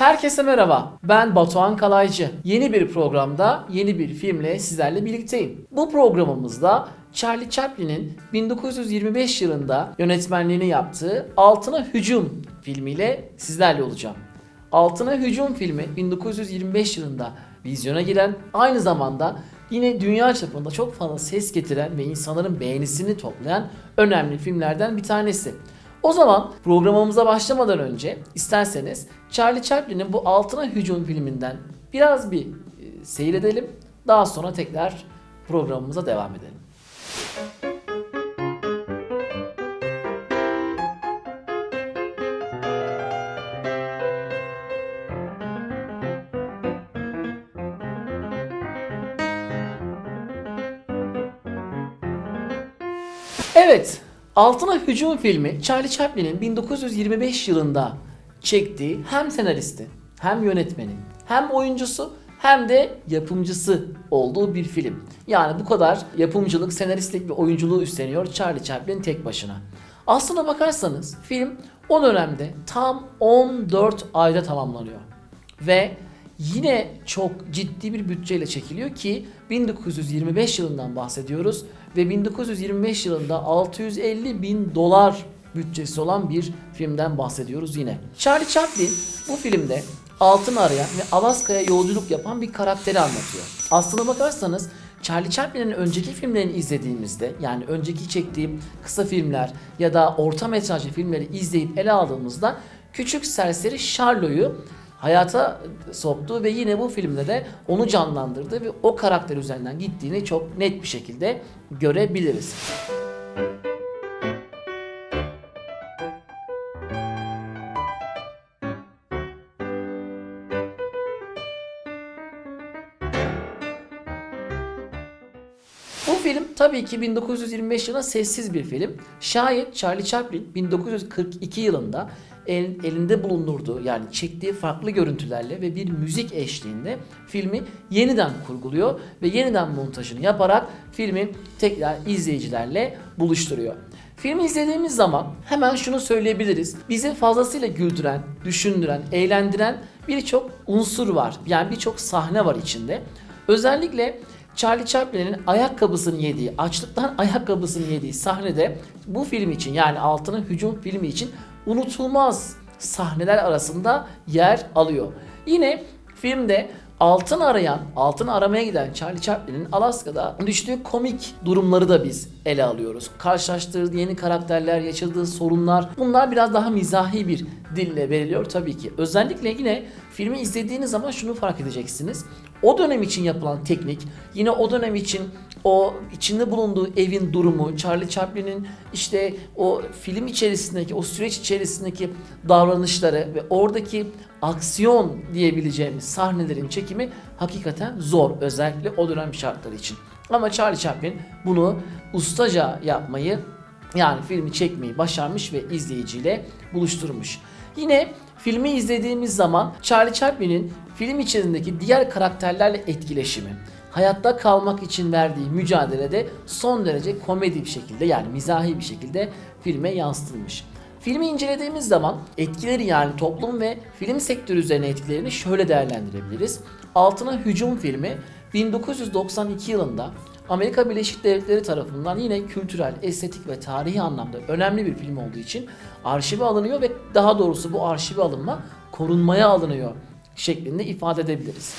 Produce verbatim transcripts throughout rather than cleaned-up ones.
Herkese merhaba, ben Batuhan Kalaycı. Yeni bir programda, yeni bir filmle sizlerle birlikteyim. Bu programımızda Charlie Chaplin'in bin dokuz yüz yirmi beş yılında yönetmenliğini yaptığı Altına Hücum filmiyle sizlerle olacağım. Altına Hücum filmi bin dokuz yüz yirmi beş yılında vizyona giren, aynı zamanda yine dünya çapında çok fazla ses getiren ve insanların beğenisini toplayan önemli filmlerden bir tanesi. O zaman programımıza başlamadan önce isterseniz Charlie Chaplin'in bu Altına Hücum filminden biraz bir e, seyredelim. Daha sonra tekrar programımıza devam edelim. Evet, Altına Hücum filmi Charlie Chaplin'in bin dokuz yüz yirmi beş yılında çektiği hem senaristi, hem yönetmeni, hem oyuncusu, hem de yapımcısı olduğu bir film. Yani bu kadar yapımcılık, senaristlik ve oyunculuğu üstleniyor Charlie Chaplin tek başına. Aslına bakarsanız film o dönemde tam on dört ayda tamamlanıyor. Ve yine çok ciddi bir bütçeyle çekiliyor ki bin dokuz yüz yirmi beş yılından bahsediyoruz ve bin dokuz yüz yirmi beş yılında altı yüz elli bin dolar bütçesi olan bir filmden bahsediyoruz yine. Charlie Chaplin bu filmde altın arayan ve Alaska'ya yolculuk yapan bir karakteri anlatıyor. Aslına bakarsanız Charlie Chaplin'in önceki filmlerini izlediğimizde, yani önceki çektiğim kısa filmler ya da orta metrajlı filmleri izleyip ele aldığımızda küçük serseri Charlot'u hayata soktu ve yine bu filmde de onu canlandırdı ve o karakter üzerinden gittiğini çok net bir şekilde görebiliriz. Bu film tabii ki bin dokuz yüz yirmi beş yılında sessiz bir film. Şayet Charlie Chaplin bin dokuz yüz kırk iki yılında el, elinde bulundurduğu, yani çektiği farklı görüntülerle ve bir müzik eşliğinde filmi yeniden kurguluyor ve yeniden montajını yaparak filmi tekrar izleyicilerle buluşturuyor. Filmi izlediğimiz zaman hemen şunu söyleyebiliriz. Bizi fazlasıyla güldüren, düşündüren, eğlendiren birçok unsur var. Yani birçok sahne var içinde. Özellikle Charlie Chaplin'in ayakkabısını yediği, açlıktan ayakkabısını yediği sahnede bu film için, yani Altına Hücum filmi için unutulmaz sahneler arasında yer alıyor. Yine filmde altın arayan, altın aramaya giden Charlie Chaplin'in Alaska'da düştüğü komik durumları da biz ele alıyoruz. Karşılaştığı yeni karakterler, yaşadığı sorunlar, bunlar biraz daha mizahi bir dille veriliyor tabii ki. Özellikle yine filmi izlediğiniz zaman şunu fark edeceksiniz. O dönem için yapılan teknik, yine o dönem için o içinde bulunduğu evin durumu, Charlie Chaplin'in işte o film içerisindeki, o süreç içerisindeki davranışları ve oradaki aksiyon diyebileceğimiz sahnelerin çekimi hakikaten zor, özellikle o dönem şartları için. Ama Charlie Chaplin bunu ustaca yapmayı, yani filmi çekmeyi başarmış ve izleyiciyle buluşturmuş. Yine filmi izlediğimiz zaman Charlie Chaplin'in film içerisindeki diğer karakterlerle etkileşimi, hayatta kalmak için verdiği mücadelede son derece komedi bir şekilde, yani mizahi bir şekilde filme yansıtılmış. Filmi incelediğimiz zaman etkileri, yani toplum ve film sektörü üzerine etkilerini şöyle değerlendirebiliriz. Altına Hücum filmi bin dokuz yüz doksan iki yılında Amerika Birleşik Devletleri tarafından yine kültürel, estetik ve tarihi anlamda önemli bir film olduğu için arşive alınıyor ve daha doğrusu bu arşive alınma korunmaya alınıyor şeklinde ifade edebiliriz.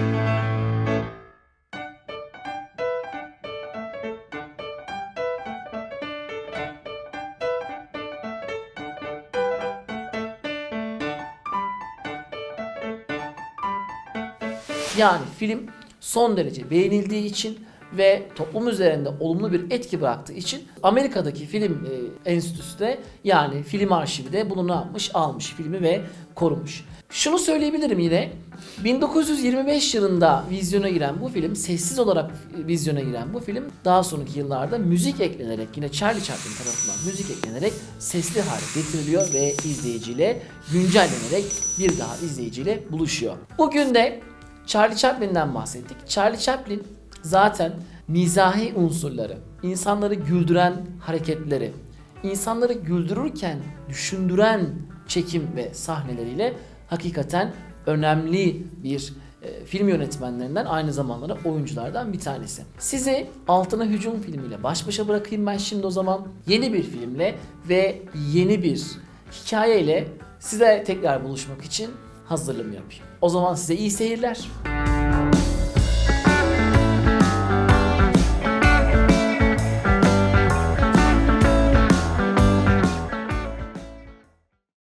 Yani film son derece beğenildiği için ve toplum üzerinde olumlu bir etki bıraktığı için Amerika'daki film e, enstitüsü de, yani film arşivi de bunu ne yapmış? Almış filmi ve korumuş. Şunu söyleyebilirim yine, bin dokuz yüz yirmi beş yılında vizyona giren bu film, sessiz olarak vizyona giren bu film daha sonraki yıllarda müzik eklenerek, yine Charlie Chaplin tarafından müzik eklenerek sesli hale getiriliyor ve izleyiciyle güncellenerek bir daha izleyiciyle buluşuyor. Bugün de Charlie Chaplin'den bahsettik. Charlie Chaplin zaten mizahi unsurları, insanları güldüren hareketleri, insanları güldürürken düşündüren çekim ve sahneleriyle hakikaten önemli bir e, film yönetmenlerinden, aynı zamanda oyunculardan bir tanesi. Sizi Altına Hücum filmiyle baş başa bırakayım ben şimdi o zaman. Yeni bir filmle ve yeni bir hikayeyle size tekrar buluşmak için hazırlığımı yapayım. O zaman size iyi seyirler.